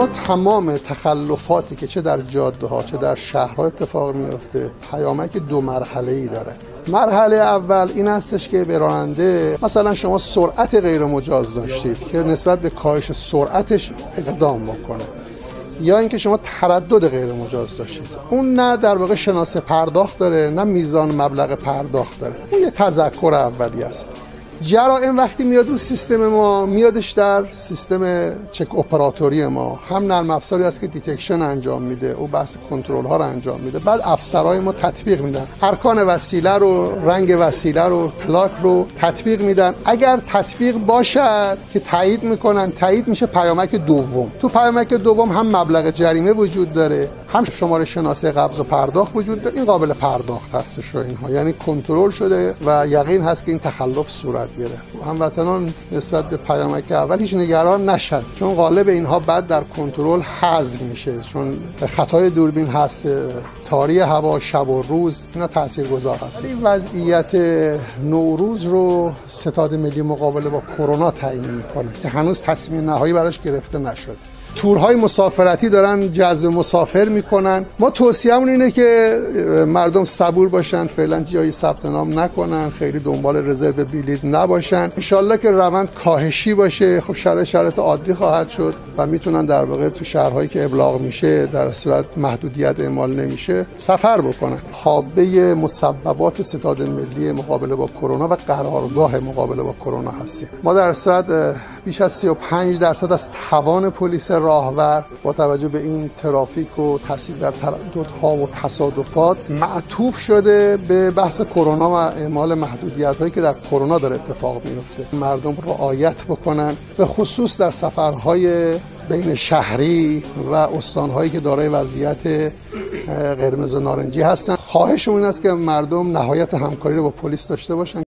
ما تمام تخلفاتی که چه در جاده ها چه در شهرها اتفاق میفته پیامک دو مرحله‌ای داره. مرحله اول این هستش که به راننده مثلا شما سرعت غیر مجاز داشتید که نسبت به کاهش سرعتش اقدام بکنه، یا اینکه شما تردد غیر مجاز داشتید. اون نه در واقع شناسه پرداخت داره نه میزان مبلغ پرداخت داره، اون یه تذکر اولی است. جرائم وقتی میاد رو سیستم ما میادش در سیستم چک اپراتوری ما، هم نرم افزاری هست که دیتکشن انجام میده، او بحث کنترل ها رو انجام میده، بعد افسرهای ما تطبیق میدن، ارکان وسیله رو، رنگ وسیله رو، پلاک رو تطبیق میدن. اگر تطبیق باشد که تایید میکنن، تایید میشه پیامک دوم. تو پیامک دوم هم مبلغ جریمه وجود داره، هم شماره شناسه قبض و پرداخت وجود داره. این قابل پرداخت هستش رو اینها، یعنی کنترل شده و یقین هست که این تخلف صورت گرفت. هموطنان نسبت به پیامک اول هیچ نگران نشن، چون غالب اینها بعد در کنترل حذف میشه، چون خطای دوربین هست، تاری هوا، شب و روز، اینا تاثیرگذار هست. این وضعیت نوروز رو ستاد ملی مقابله با کرونا تعیین میکنه که هنوز تصمیم نهایی براش گرفته نشد. تورهای مسافرتی دارن جذب مسافر میکنن. ما توصیه‌مون اینه که مردم صبور باشن، فعلا جایی ثبت نام نکنن، خیلی دنبال رزرو بلیط نباشن. انشالله که روند کاهشی باشه. خب شرایط عادی خواهد شد و میتونن در واقع تو شهرهایی که ابلاغ میشه در صورت محدودیت اعمال نمیشه سفر بکنن. حابه مسببات ستاد ملی مقابله با کرونا و قرارگاه مقابله با کرونا هستیم. ما در صورت بیش از 35% از توان پلیس راهور با توجه به این ترافیک و تاثیر در ترددها و تصادفات معطوف شده به بحث کرونا و اعمال محدودیت‌هایی که در کرونا داره اتفاق میفته. مردم رعایت بکنن، به خصوص در سفرهای بین شهری و استان‌هایی که دارای وضعیت قرمز و نارنجی هستن. خواهشمون این است که مردم نهایت همکاری رو با پلیس داشته باشن.